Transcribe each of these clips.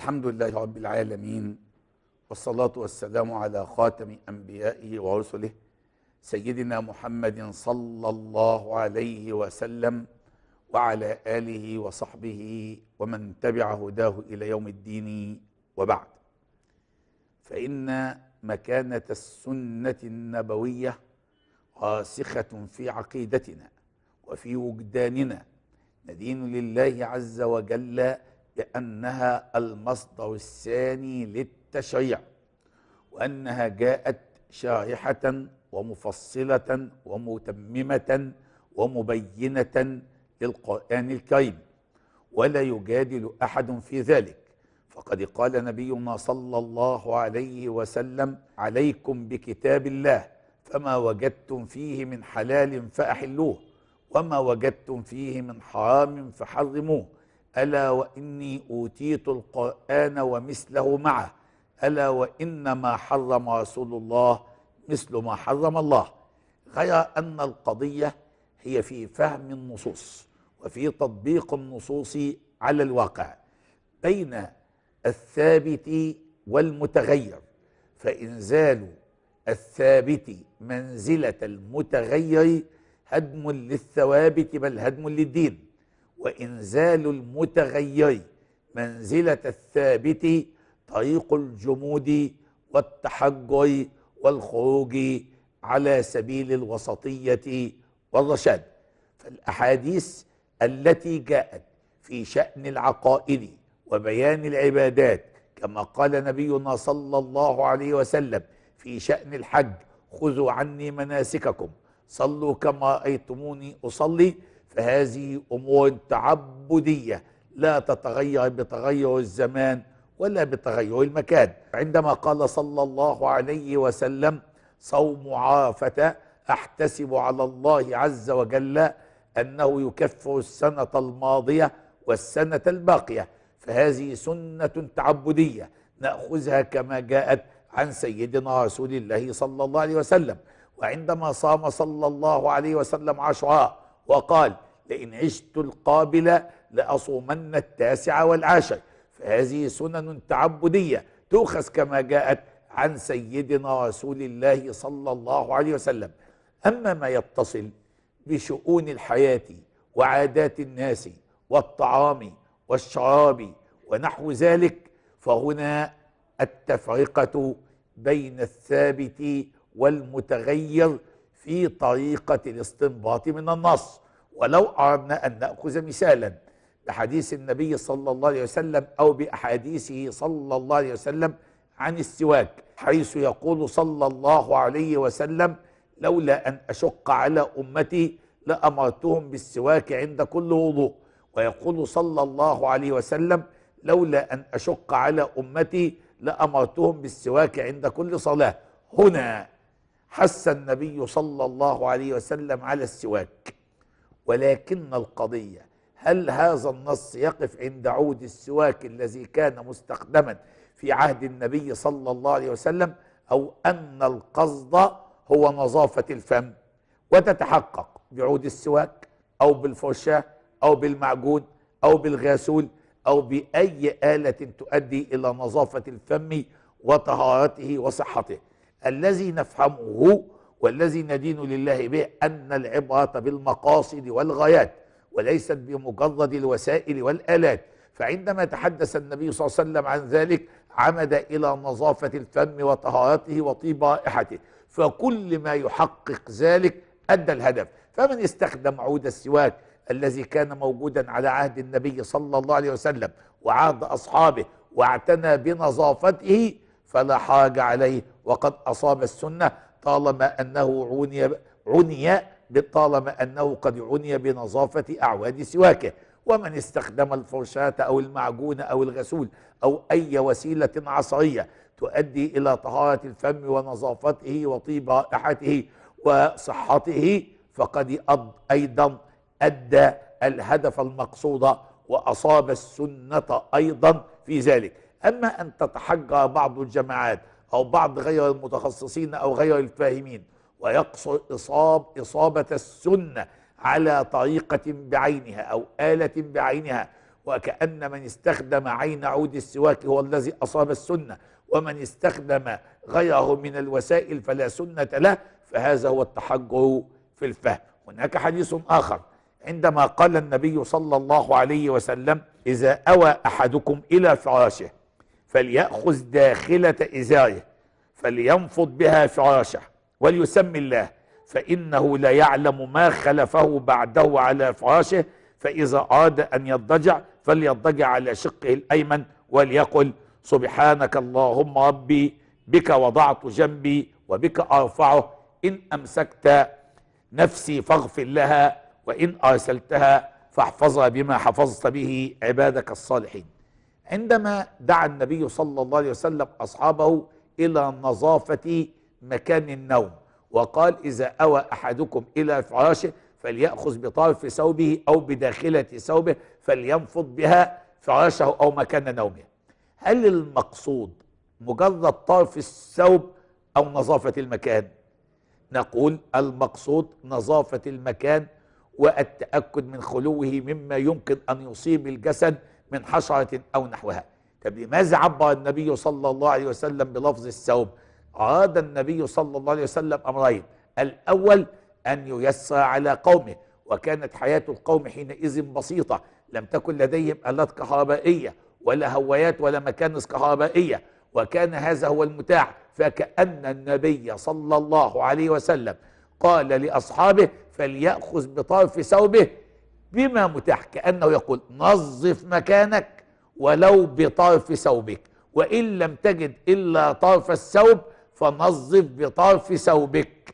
الحمد لله رب العالمين، والصلاة والسلام على خاتم أنبيائه ورسله سيدنا محمد صلى الله عليه وسلم وعلى آله وصحبه ومن تبع هداه إلى يوم الدين. وبعد، فإن مكانة السنة النبوية راسخة في عقيدتنا وفي وجداننا. ندين لله عز وجل بأنها المصدر الثاني للتشريع، وأنها جاءت شارحة ومفصلة ومتممة ومبينة للقرآن الكريم، ولا يجادل أحد في ذلك. فقد قال نبينا صلى الله عليه وسلم: عليكم بكتاب الله، فما وجدتم فيه من حلال فأحلوه، وما وجدتم فيه من حرام فحرموه. ألا وإني أوتيت القرآن ومثله معه، ألا وإنما حرم رسول الله مثل ما حرم الله. غير أن القضية هي في فهم النصوص وفي تطبيق النصوص على الواقع بين الثابت والمتغير، فإنزال الثابت منزلة المتغير هدم للثوابت بل هدم للدين، وإنزال المتغير منزلة الثابت طريق الجمود والتحجر والخروج على سبيل الوسطية والرشاد. فالأحاديث التي جاءت في شأن العقائد وبيان العبادات، كما قال نبينا صلى الله عليه وسلم في شأن الحج: خذوا عني مناسككم صلوا كما رأيتموني أصلي، فهذه أمور تعبدية لا تتغير بتغير الزمان ولا بتغير المكان. عندما قال صلى الله عليه وسلم: صوم عرفة أحتسب على الله عز وجل أنه يكفر السنة الماضية والسنة الباقية، فهذه سنة تعبدية نأخذها كما جاءت عن سيدنا رسول الله صلى الله عليه وسلم. وعندما صام صلى الله عليه وسلم عاشوراء وقال: لئن عشت القابل لأصومن التاسع والعاشر، فهذه سنن تعبدية تؤخذ كما جاءت عن سيدنا رسول الله صلى الله عليه وسلم. أما ما يتصل بشؤون الحياة وعادات الناس والطعام والشراب ونحو ذلك، فهنا التفرقة بين الثابت والمتغير في طريقة الاستنباط من النص. ولو أردنا أن نأخذ مثالا بحديث النبي صلى الله عليه وسلم أو بأحاديثه صلى الله عليه وسلم عن السواك، حيث يقول صلى الله عليه وسلم: لولا أن أشق على أمتي لأمرتهم بالسواك عند كل وضوء. ويقول صلى الله عليه وسلم: لولا أن أشق على أمتي لأمرتهم بالسواك عند كل صلاة. هنا حث النبي صلى الله عليه وسلم على السواك، ولكن القضية: هل هذا النص يقف عند عود السواك الذي كان مستخدما في عهد النبي صلى الله عليه وسلم، أو أن القصد هو نظافة الفم وتتحقق بعود السواك أو بالفرشاة أو بالمعجون أو بالغاسول أو بأي آلة تؤدي إلى نظافة الفم وطهارته وصحته؟ الذي نفهمه والذي ندين لله به أن العبرة بالمقاصد والغايات وليست بمجرد الوسائل والآلات. فعندما تحدث النبي صلى الله عليه وسلم عن ذلك عمد إلى نظافة الفم وطهارته وطيب رائحته، فكل ما يحقق ذلك أدى الهدف. فمن استخدم عود السواك الذي كان موجودا على عهد النبي صلى الله عليه وسلم وعهد أصحابه واعتنى بنظافته فلا حرج عليه، وقد أصاب السنة طالما أنه قد عني بنظافة أعواد سواكه. ومن استخدم الفرشاة أو المعجون أو الغسول أو أي وسيلة عصرية تؤدي إلى طهارة الفم ونظافته وطيب رائحته وصحته، فقد أيضا أدى الهدف المقصود وأصاب السنة أيضا في ذلك. أما أن تتحجر بعض الجماعات أو بعض غير المتخصصين أو غير الفاهمين ويقصر إصابة السنة على طريقة بعينها أو آلة بعينها وكأن من استخدم عين عود السواك هو الذي أصاب السنة، ومن استخدم غيره من الوسائل فلا سنة له، فهذا هو التحجر في الفهم. هناك حديث آخر عندما قال النبي صلى الله عليه وسلم: إذا أوى أحدكم إلى فراشه فليأخذ داخلة إزاره فلينفض بها فراشه وليسمي الله، فإنه لا يعلم ما خلفه بعده على فراشه، فإذا أراد أن يضجع فليضجع على شقه الأيمن وليقل: سبحانك اللهم ربي بك وضعت جنبي وبك أرفعه، إن أمسكت نفسي فاغفر لها، وإن أرسلتها فاحفظها بما حفظت به عبادك الصالحين. عندما دعا النبي صلى الله عليه وسلم أصحابه إلى نظافة مكان النوم، وقال: إذا أوى أحدكم إلى فراشه فليأخذ بطرف ثوبه أو بداخلة ثوبه فلينفض بها فراشه أو مكان نومه. هل المقصود مجرد طرف الثوب أو نظافة المكان؟ نقول المقصود نظافة المكان والتأكد من خلوه مما يمكن أن يصيب الجسد من حشرة أو نحوها. طب لماذا عبر النبي صلى الله عليه وسلم بلفظ الثوب؟ أراد النبي صلى الله عليه وسلم أمرين: الأول أن ييسر على قومه، وكانت حياة القوم حينئذ بسيطة، لم تكن لديهم آلات كهربائية ولا هوايات ولا مكانس كهربائية، وكان هذا هو المتاح، فكأن النبي صلى الله عليه وسلم قال لأصحابه: فليأخذ بطرف ثوبه بما متاح، كأنه يقول: نظف مكانك ولو بطرف ثوبك، وإن لم تجد إلا طرف الثوب فنظف بطرف ثوبك.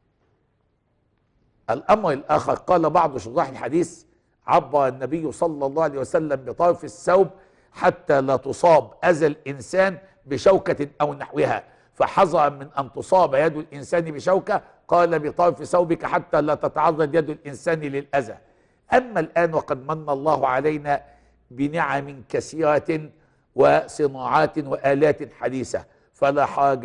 الأمر الآخر، قال بعض شراح الحديث: عبر النبي صلى الله عليه وسلم بطرف الثوب حتى لا تصاب أذى الإنسان بشوكة أو نحوها، فحذرا من أن تصاب يد الإنسان بشوكة قال: بطرف ثوبك حتى لا تتعرض يد الإنسان للأذى. أما الآن وقد من الله علينا بنعم كثيرة وصناعات وآلات حديثة، فلا حاجة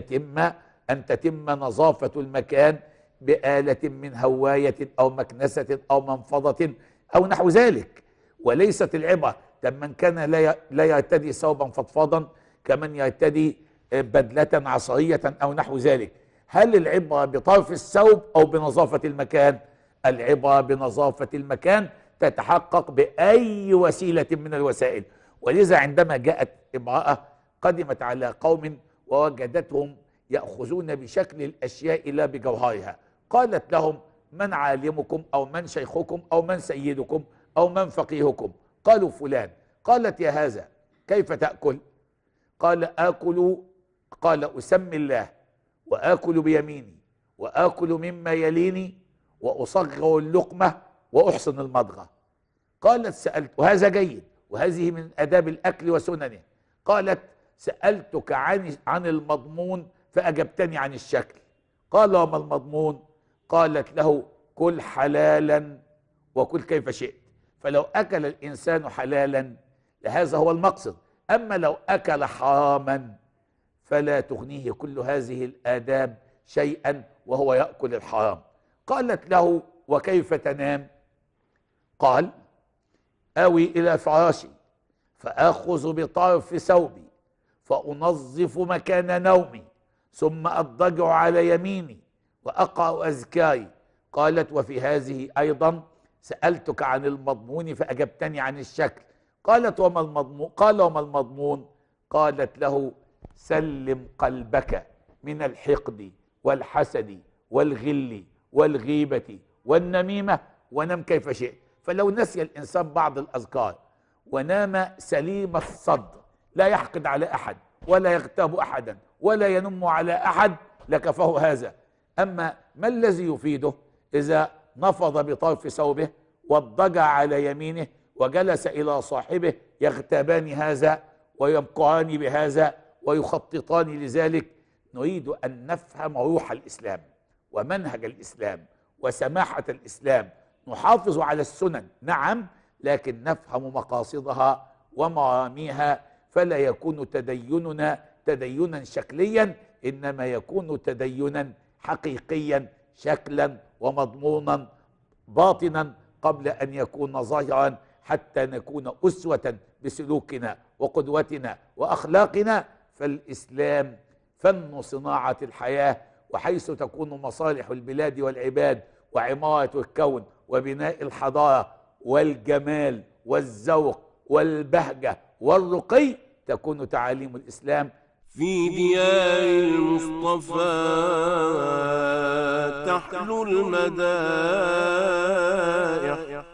أن تتم نظافة المكان بآلة من هواية أو مكنسة أو منفضة أو نحو ذلك. وليست العبرة من كان لا يرتدي ثوبا فضفاضا كمن يرتدي بدلة عصرية أو نحو ذلك. هل العبرة بطرف الثوب أو بنظافة المكان؟ العبرة بنظافة المكان تتحقق بأي وسيلة من الوسائل. ولذا عندما جاءت امرأة قدمت على قوم ووجدتهم يأخذون بشكل الأشياء لا بجوهرها، قالت لهم: من عالمكم أو من شيخكم أو من سيدكم أو من فقيهكم؟ قالوا: فلان. قالت: يا هذا كيف تأكل؟ قال: آكل، قال: أسمي الله وآكل بيميني وآكل مما يليني وأصغر اللقمة وأحسن المضغة. قالت: سألت، وهذا جيد وهذه من آداب الأكل وسننه. قالت: سألتك عن المضمون فأجبتني عن الشكل. قال: وما المضمون؟ قالت له: كل حلالا وكل كيف شئت. فلو أكل الإنسان حلالا لهذا هو المقصد، أما لو أكل حراما فلا تغنيه كل هذه الآداب شيئا وهو يأكل الحرام. قالت له: وكيف تنام؟ قال: آوي إلى فراشي فآخذ بطرف ثوبي فأنظف مكان نومي ثم أضطجع على يميني وأقرأ أذكاري. قالت: وفي هذه أيضا سألتك عن المضمون فأجبتني عن الشكل. قالت: وما المضمون؟ قال: وما المضمون؟ قالت له: سلم قلبك من الحقد والحسد والغل والغيبة والنميمة ونم كيف شئت. فلو نسي الإنسان بعض الأذكار ونام سليم الصدر لا يحقد على أحد ولا يغتاب أحدا ولا ينم على أحد لكفه هذا. أما ما الذي يفيده إذا نفض بطرف ثوبه واضطجع على يمينه وجلس إلى صاحبه يغتابان هذا ويمقعان بهذا ويخططان لذلك؟ نريد أن نفهم روح الإسلام ومنهج الإسلام وسماحة الإسلام. نحافظ على السنن نعم، لكن نفهم مقاصدها ومراميها، فلا يكون تديننا تدينا شكليا، إنما يكون تدينا حقيقيا شكلا ومضمونا باطنا قبل أن يكون ظاهرا حتى نكون أسوة بسلوكنا وقدوتنا وأخلاقنا. فالإسلام فن صناعة الحياة، وحيث تكون مصالح البلاد والعباد وعمارة الكون وبناء الحضارة والجمال والذوق والبهجة والرقي تكون تعاليم الإسلام. في ديار المصطفى تحلو المدائح،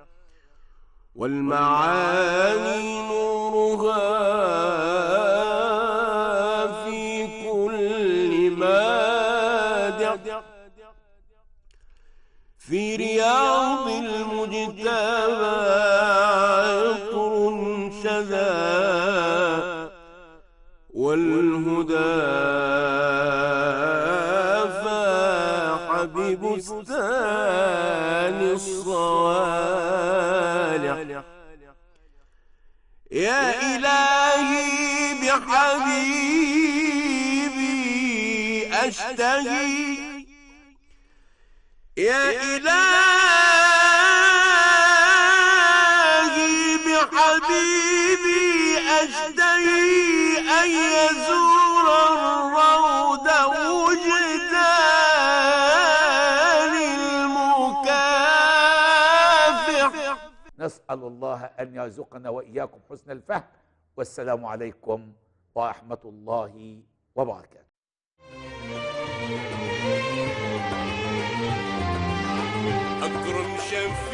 والمعاني نورها في كل مادح. في رياض المجتبى عطر شذا، والهدى فاح ببستان الصوالح. يا إلهي بحبيبي أشتهي، يا إلهي بحبيبي أشتهي أن يزور الروض وجدان المكافح. نسأل الله أن يرزقنا وإياكم حسن الفهم، والسلام عليكم ورحمة الله وبركاته. أكرم شفيع